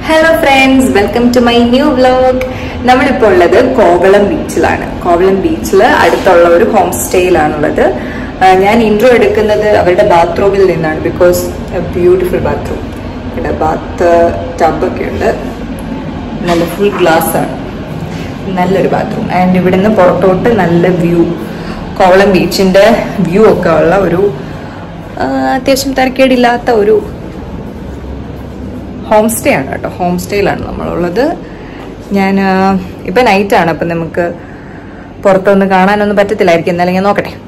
Hello friends, welcome to my new vlog. നമ്മളിപ്പോൾ ഉള്ളത് കോവളം ബീച്ചിലാണ്. കോവളം ബീച്ചിൽ അടുത്തുള്ള ഒരു ഹോം സ്റ്റേയിലാണുള്ളത്. ഞാൻ ഇൻട്രോ എടുക്കുന്നത് അവരുടെ ബാത്റൂമിൽ നിന്നാണ്. Because beautiful bathroom. ഇവിടെ ബാത്ത് ടബൊക്കെ ഉണ്ട്. നല്ല ഫുൾ ഗ്ലാസ് ആണ്. നല്ലൊരു ബാത്റൂം. ആൻഡ് ഇവിടുന്ന് പുറത്തോട്ട് നല്ല വ്യൂ, കോവളം ബീച്ചിന്റെ വ്യൂ ഒക്കെ ഉള്ള ഒരു അത്യാവശ്യം തരക്കേടില്ലാത്ത ഒരു ഹോം സ്റ്റേ ആണ് കേട്ടോ. ഹോം സ്റ്റേയിലാണ് നമ്മളുള്ളത്. ഞാൻ ഇപ്പം നൈറ്റാണ്, അപ്പം നമുക്ക് പുറത്തൊന്ന് കാണാനൊന്നും പറ്റത്തില്ലായിരിക്കും. എന്നാലും ഞാൻ നോക്കട്ടെ.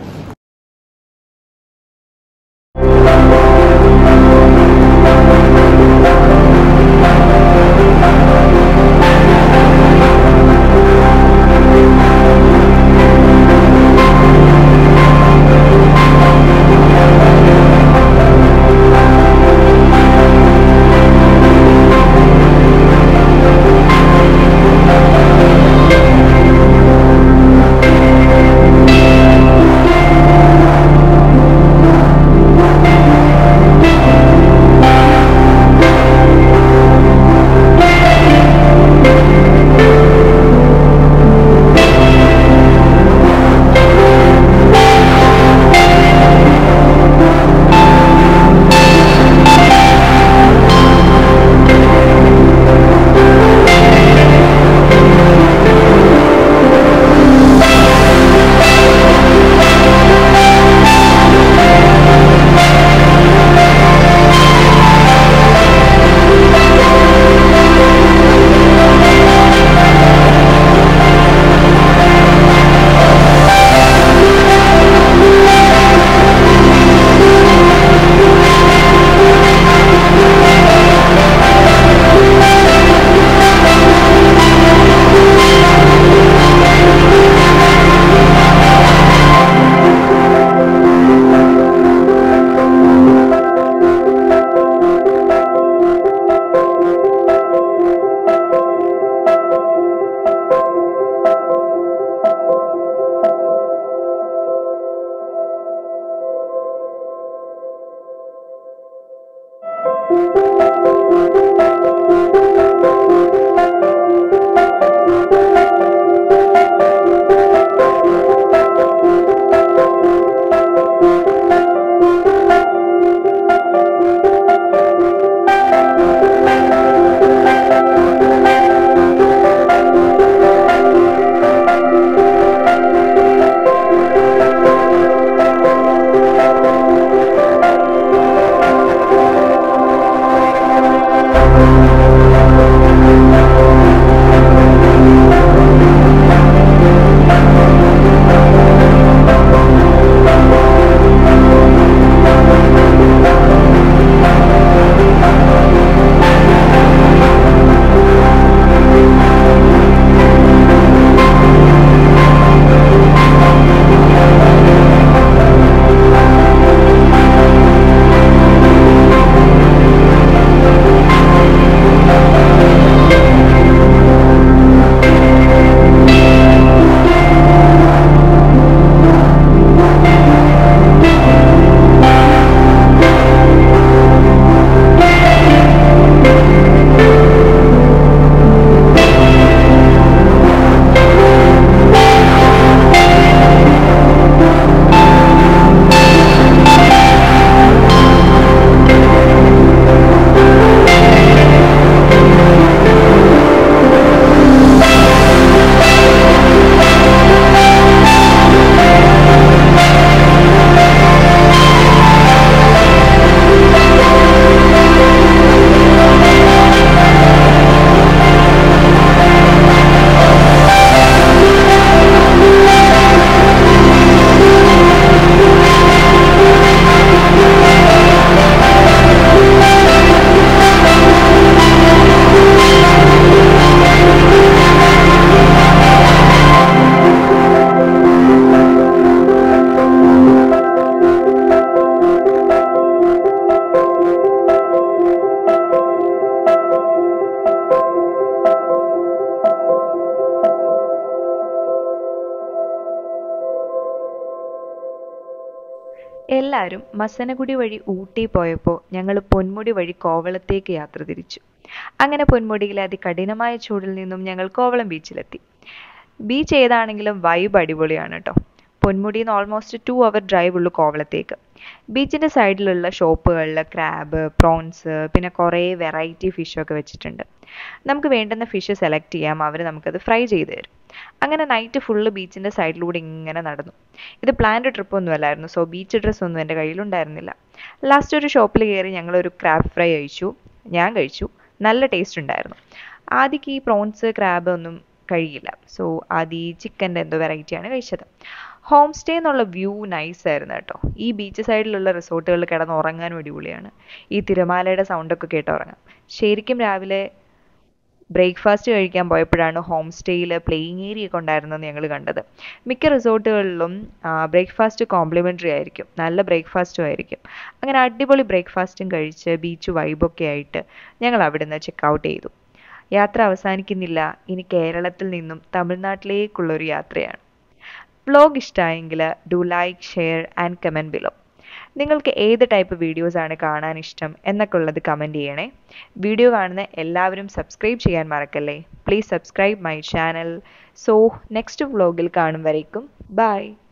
എല്ലാവരും മസനഗുഡി വഴി ഊട്ടി പോയപ്പോൾ ഞങ്ങൾ പൊന്മുടി വഴി കോവളത്തേക്ക് യാത്ര തിരിച്ചു. അങ്ങനെ പൊന്മുടിയിലെ അതികഠിനമായ ചൂടിൽ നിന്നും ഞങ്ങൾ കോവളം ബീച്ചിലെത്തി. ബീച്ച് ഏതാണെങ്കിലും വൈബ് അടിപൊളിയാണ് കേട്ടോ. പൊന്മുടിയിൽ നിന്ന് ഓൾമോസ്റ്റ് 2 അവർ ഡ്രൈവ് ഉള്ളൂ കോവളത്തേക്ക്. ബീച്ചിൻ്റെ സൈഡിലുള്ള ഷോപ്പുകളിൽ ക്രാബ്, പ്രോൺസ്, പിന്നെ കുറേ വെറൈറ്റി ഫിഷൊക്കെ വെച്ചിട്ടുണ്ട്. നമുക്ക് വേണ്ടുന്ന ഫിഷ് സെലക്ട് ചെയ്യാം, അവർ നമുക്കത് ഫ്രൈ ചെയ്ത് തരും. അങ്ങനെ നൈറ്റ് ഫുള്ള് ബീച്ചിൻ്റെ സൈഡിലൂടെ ഇങ്ങനെ നടന്നു. ഇത് പ്ലാൻഡ് ട്രിപ്പ് ഒന്നും അല്ലായിരുന്നു, സോ ബീച്ച് ഡ്രസ്സ് ഒന്നും എൻ്റെ കയ്യിലുണ്ടായിരുന്നില്ല. ലാസ്റ്റ് ഒരു ഷോപ്പിൽ കയറി ഞങ്ങളൊരു ക്രാബ് ഫ്രൈ ഞാൻ കഴിച്ചു. നല്ല ടേസ്റ്റ് ഉണ്ടായിരുന്നു. ആദ്യക്ക് ഈ പ്രോൺസ്, ക്രാബ് ഒന്നും കഴിയില്ല, സോ ആദ്യം ചിക്കൻ്റെ എന്തോ വെറൈറ്റിയാണ് കഴിച്ചത്. ഹോം സ്റ്റേ എന്നുള്ള വ്യൂ നൈസ് ആയിരുന്നു കേട്ടോ. ഈ ബീച്ച് സൈഡിലുള്ള റിസോർട്ടുകളിൽ കിടന്ന് ഉറങ്ങാനും അടിപൊളിയാണ്. ഈ തിരമാലയുടെ സൗണ്ടൊക്കെ കേട്ട് ഉറങ്ങാം. ശരിക്കും രാവിലെ ബ്രേക്ക്ഫാസ്റ്റ് കഴിക്കാൻ പോയപ്പോഴാണ് ഹോം സ്റ്റേയിൽ പ്ലേയിങ് ഏരിയ ഒക്കെ ഉണ്ടായിരുന്നത് ഞങ്ങൾ കണ്ടത്. മിക്ക റിസോർട്ടുകളിലും ബ്രേക്ക്ഫാസ്റ്റ് കോംപ്ലിമെൻ്ററി ആയിരിക്കും, നല്ല ബ്രേക്ക്ഫാസ്റ്റും ആയിരിക്കും. അങ്ങനെ അടിപൊളി ബ്രേക്ക്ഫാസ്റ്റും കഴിച്ച് ബീച്ച് വൈബൊക്കെ ആയിട്ട് ഞങ്ങൾ അവിടുന്ന് ചെക്ക് ഔട്ട് ചെയ്തു. യാത്ര അവസാനിക്കുന്നില്ല, ഇനി കേരളത്തിൽ നിന്നും തമിഴ്നാട്ടിലേക്കുള്ളൊരു യാത്രയാണ്. വ്ലോഗ് ഇഷ്ടമായെങ്കിൽ do like, share and comment below. നിങ്ങൾക്ക് ഏത് ടൈപ്പ് വീഡിയോസാണ് കാണാൻ ഇഷ്ടം എന്നൊക്കെ ഉള്ളത് കമൻറ്റ് ചെയ്യണേ. വീഡിയോ കാണുന്ന എല്ലാവരും സബ്സ്ക്രൈബ് ചെയ്യാൻ മറക്കല്ലേ. Please subscribe my channel. So next വ്ലോഗിൽ കാണും വരേക്കും ബൈ.